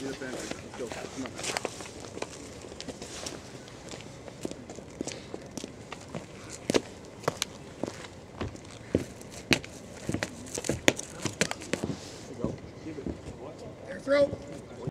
Need a band. Let's go. Come on. There you go. Keep it. Air throw.